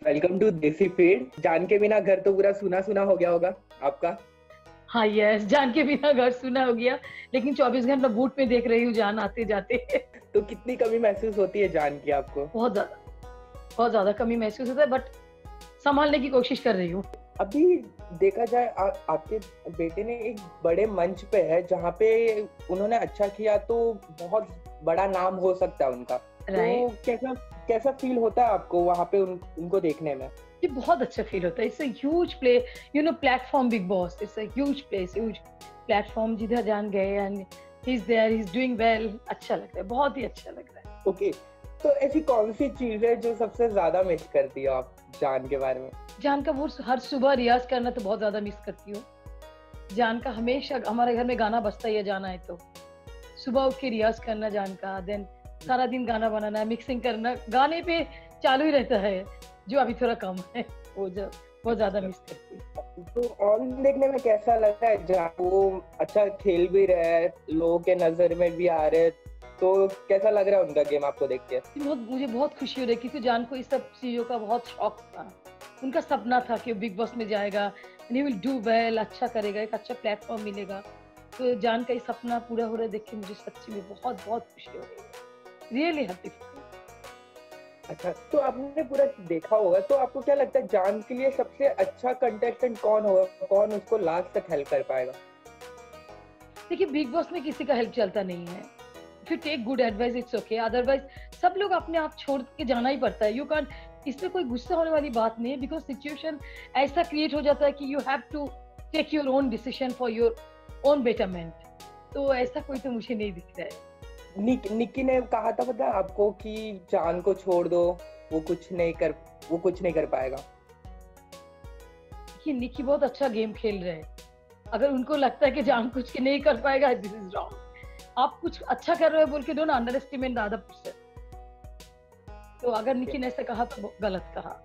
Welcome to देसी feed. जान के बिना घर तो पूरा सुना सुना हो गया होगा आपका। हाँ यस, जान के बिना घर सुना हो गया, लेकिन 24 घंटा बूट में देख रही हूँ जान आते जाते। तो कितनी कमी महसूस होती है जान की आपको? बहुत ज्यादा कमी महसूस होता है, बट संभालने की कोशिश कर रही हूँ। अभी देखा जाए आपके बेटे ने एक बड़े मंच पे है जहाँ पे उन्होंने अच्छा किया तो बहुत बड़ा नाम हो सकता है उनका। तो कैसा कैसा फील होता है आपको वहाँ पे उनको देखने में? ये बहुत अच्छा फील होता है। It's a huge play, platform Bigg Boss. It's a huge place, huge platform जिधर जान गए and he is there, he is doing well. अच्छा लग रहा है, बहुत ही अच्छा लग रहा है। ओके, तो ऐसी कौन सी चीज है जो सबसे ज्यादा मिस करती हो आप जान के बारे में? जान का वो हर सुबह रियाज करना तो बहुत ज्यादा मिस करती हूँ। जान का हमेशा हमारे घर में गाना बजता ही है, जाना है तो सुबह उठ के रियाज करना जान का, देन सारा दिन गाना बनाना, मिक्सिंग करना, गाने पे चालू ही रहता है, जो अभी थोड़ा कम है। वो जो बहुत ज्यादा मिस करती है। तो ऑन देखने में कैसा लग रहा है? जहाँ वो अच्छा खेल भी रहे हैं, लोगों के नजर में भी आ रहे हैं, तो कैसा लग रहा है उनका गेम आपको देख के? मुझे बहुत खुशी हो रही है, क्योंकि जान को इस सब चीजों का बहुत शौक था। उनका सपना था कि वो बिग बॉस में जाएगा, ही विल डू वेल, अच्छा करेगा, एक अच्छा प्लेटफॉर्म मिलेगा। तो जान का ये सपना पूरा हो रहा है देख के मुझे सच्ची में बहुत बहुत खुशी हो रही है। Really happy. अच्छा, तो आपने पूरा देखा होगा, तो आपको क्या लगता है जान के लिए सबसे अच्छा कंटेस्टेंट कौन होगा? कौन उसको लास्ट तक हेल्प कर पाएगा? देखिए, बिग बॉस में किसी का हेल्प चलता नहीं है। If you take good advice it's okay, otherwise सब लोग अपने आप छोड़ के जाना ही पड़ता है। यू कैन, इसमें कोई गुस्सा होने वाली बात नहीं है, बिकॉज सिचुएशन ऐसा क्रिएट हो जाता है कि you have to take your own decision for your own betterment. तो ऐसा कोई तो मुझे नहीं दिख रहा है। निक्की ने कहा था पता है आपको कि जान को छोड़ दो, वो कुछ नहीं कर पाएगा। कि निक्की बहुत अच्छा गेम खेल रहे हैं। अगर उनको लगता है कि जान कुछ नहीं कर पाएगा, दिस इज रॉन्ग। आप कुछ अच्छा कर रहे हो बोल के don't underestimate the other person. तो अगर निक्की ने ऐसा कहा तो गलत कहा।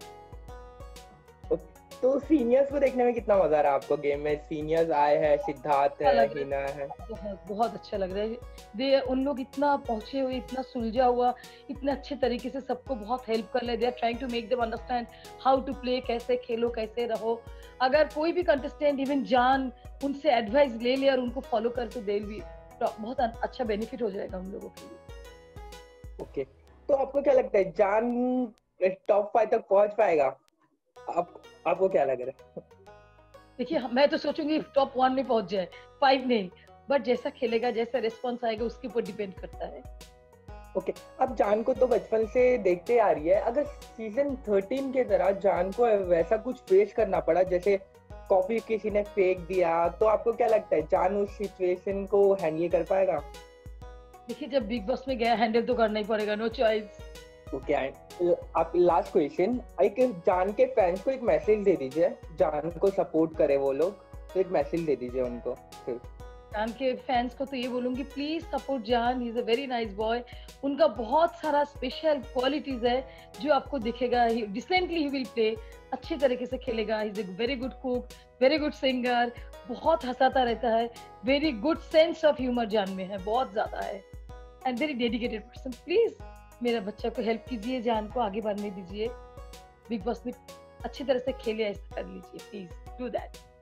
तो सीनियर्स को देखने में कितना मजा आ रहा है आपको गेम में? सीनियर्स आए हैं, सिद्धार्थ है, हिना है। बहुत बहुत अच्छा लग रहा है। उन लोग इतना पहुंचे हुए, इतना सुलझा हुआ, इतने अच्छे तरीके से सबको बहुत हेल्प कर रहे। They are trying to make them understand how to play, कैसे खेलो, कैसे रहो। अगर कोई भी कंटेस्टेंट, इवन जान, उनसे एडवाइस ले ले और उनको फॉलो करके दे भी, बहुत अच्छा बेनिफिट हो जाएगा उन लोगों के लिए। ओके, तो आपको क्या लगता है जान टॉप 5 तक पहुंच पाएगा? आपको क्या लग रहा है? देखिए, मैं तो सोचूंगी टॉप 1 में पहुंच जाए, 5 नहीं। बट जैसा खेलेगा, जैसा रिस्पॉन्स आएगा, उसके ऊपर डिपेंड करता है। ओके, अब जान को तो बचपन से देखते आ रही है। अगर सीजन 13 के तरह जान को वैसा कुछ फेस करना पड़ा, जैसे कॉफी किसी ने फेंक दिया, तो आपको क्या लगता है जान उस सिचुएशन को हैंडल कर पाएगा? देखिए, जब बिग बॉस में गया, हैंडल तो करना ही पड़ेगा, नो चॉइस। ओके, आप लास्ट क्वेश्चन, एक जान के फैंस को एक मैसेज दे दीजिए, जान को सपोर्ट करे वो लोग, तो एक मैसेज दे दीजिए उनको। फिर जान के फैंस को तो ये बोलूंगी, please support Jaan, he is a very nice boy. उनका बहुत सारा स्पेशल क्वालिटीज है जो आपको दिखेगा। डिसेंटली ही विल प्ले, अच्छे तरीके से खेलेगा। He is a very good cook, very good singer, बहुत हंसाता रहता है, very good sense of humour Jaan में है, बहुत ज्यादा है, and very dedicated person. Please मेरा बच्चा को हेल्प कीजिए, जान को आगे बढ़ने दीजिए, बिग बॉस में अच्छी तरह से खेले, ऐसा कर लीजिए, प्लीज डू दैट।